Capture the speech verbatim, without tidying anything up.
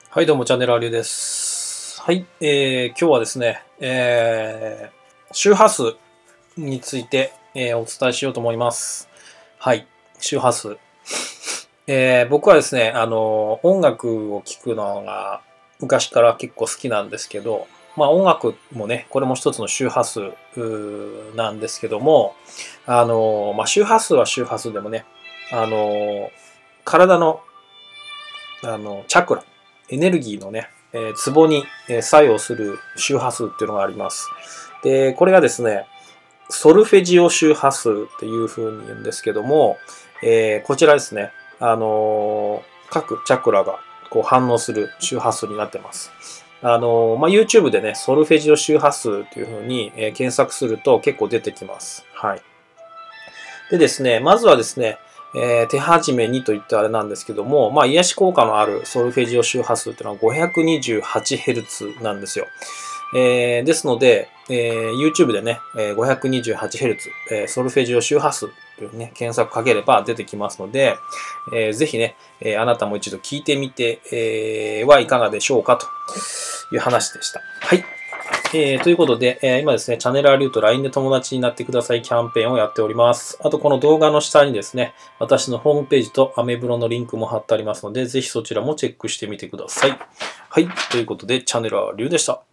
はい、どうも、チャンネルありゅうです。はい、えー、今日はですね、えー、周波数について、えー、お伝えしようと思います。はい、周波数。えー、僕はですね、あの、音楽を聴くのが昔から結構好きなんですけど、まあ音楽もね、これも一つの周波数なんですけども、あの、まあ周波数は周波数でもね、あの、体の、あの、チャクラ、エネルギーのね、えー、ツボに作用する周波数っていうのがあります。で、これがですね、ソルフェジオ周波数っていうふうに言うんですけども、えー、こちらですね、あのー、各チャクラがこう反応する周波数になってます。あのー、まあ、YouTube でね、ソルフェジオ周波数っていうふうに、えー、検索すると結構出てきます。はい。でですね、まずはですね、えー、手始めにと言ってあれなんですけども、まあ、癒し効果のあるソルフェジオ周波数っていうのは ごひゃくにじゅうはちヘルツ なんですよ。えー、ですので、えー、YouTube でね、ごひゃくにじゅうはちヘルツ、えー、ソルフェジオ周波数というね、検索かければ出てきますので、えー、ぜひね、えー、あなたも一度聞いてみて、えー、はいかがでしょうかという話でした。はい。えー、ということで、えー、今ですね、チャンネルアリューと ライン で友達になってくださいキャンペーンをやっております。あと、この動画の下にですね、私のホームページとアメブロのリンクも貼ってありますので、ぜひそちらもチェックしてみてください。はい。ということで、チャンネルアリューでした。